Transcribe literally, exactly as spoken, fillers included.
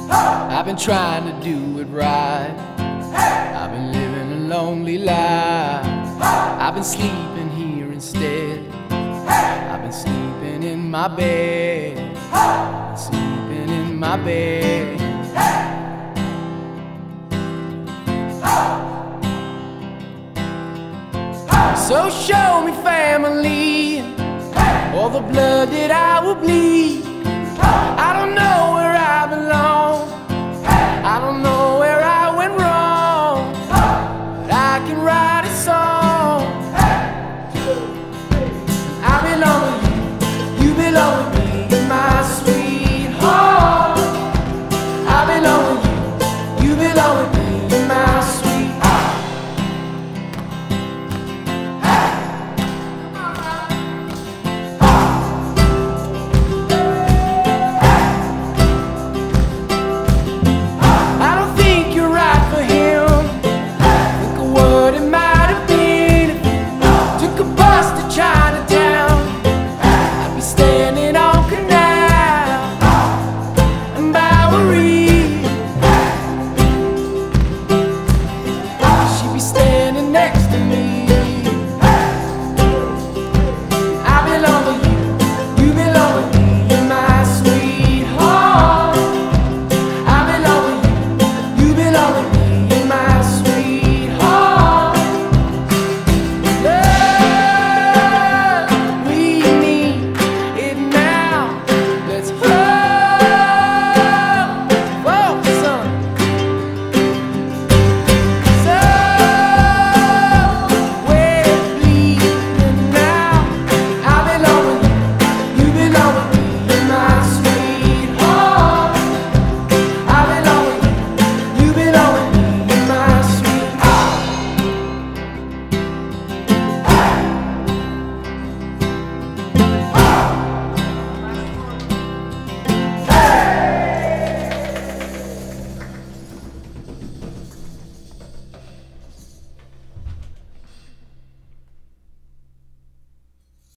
I've been trying to do it right. I've been living a lonely life. I've been sleeping here instead. I've been sleeping in my bed. I've been sleeping in my bed. So show me family, all the blood that I will bleed.